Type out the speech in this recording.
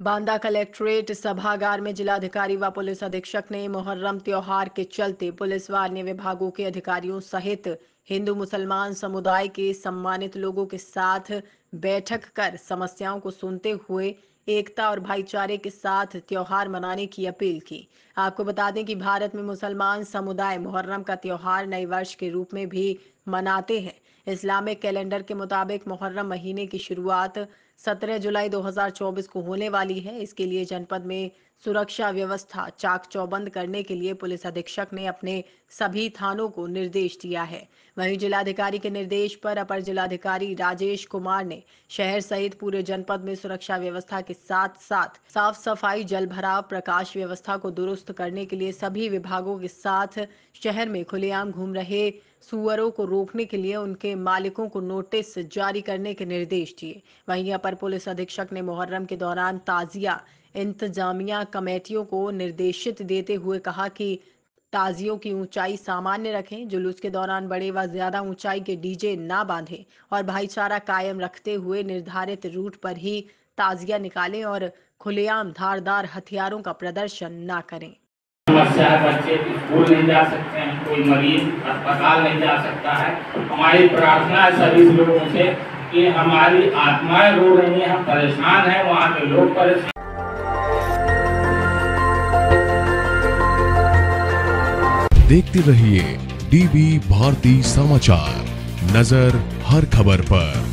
Banda collectorate सभागार में जिलाधिकारी व पुलिस अधीक्षक ने मुहर्रम त्योहार के चलते पुलिस व अन्य विभागों के अधिकारियों सहित हिंदू मुसलमान समुदाय के सम्मानित लोगों के साथ बैठक कर समस्याओं को सुनते हुए एकता और भाईचारे के साथ त्योहार मनाने की अपील की। आपको बता दें कि भारत में मुसलमान समुदाय मुहर्रम का त्योहार नए वर्ष के रूप में भी मनाते हैं। इस्लामिक कैलेंडर के मुताबिक मुहर्रम महीने की शुरुआत 17 जुलाई 2024 को होने वाली है। इसके लिए जनपद में सुरक्षा व्यवस्था चाक चौबंद करने के लिए पुलिस अधीक्षक ने अपने सभी थानों को निर्देश दिया है। वहीं जिलाधिकारी के निर्देश पर अपर जिलाधिकारी राजेश कुमार ने शहर सहित पूरे जनपद में सुरक्षा व्यवस्था के साथ साथ साफ सफाई, जल भराव, प्रकाश व्यवस्था को दुरुस्त करने के लिए सभी विभागों के साथ शहर में खुलेआम घूम रहे सुअरों को रोकने के लिए उनके मालिकों को नोटिस जारी करने के निर्देश दिए। वहीं अपर पुलिस अधीक्षक ने मुहर्रम के दौरान ताजिया इंतजामिया कमेटियों को निर्देशित देते हुए कहा कि ताजियों की ऊंचाई सामान्य रखें, जुलूस के दौरान बड़े व ज्यादा ऊंचाई के डीजे ना बांधें और भाईचारा कायम रखते हुए निर्धारित रूट पर ही ताजिया निकालें और खुलेआम धारदार हथियारों का प्रदर्शन ना करें। समस्या है, बच्चे स्कूल नहीं जा सकते हैं, कोई मरीज अस्पताल नहीं जा सकता है। हमारी प्रार्थना है सभी लोगों से कि हमारी आत्माएं रो रही हैं, हम परेशान हैं, वहाँ के लोग परेशान। देखते रहिए डीबी भारती समाचार, नजर हर खबर पर।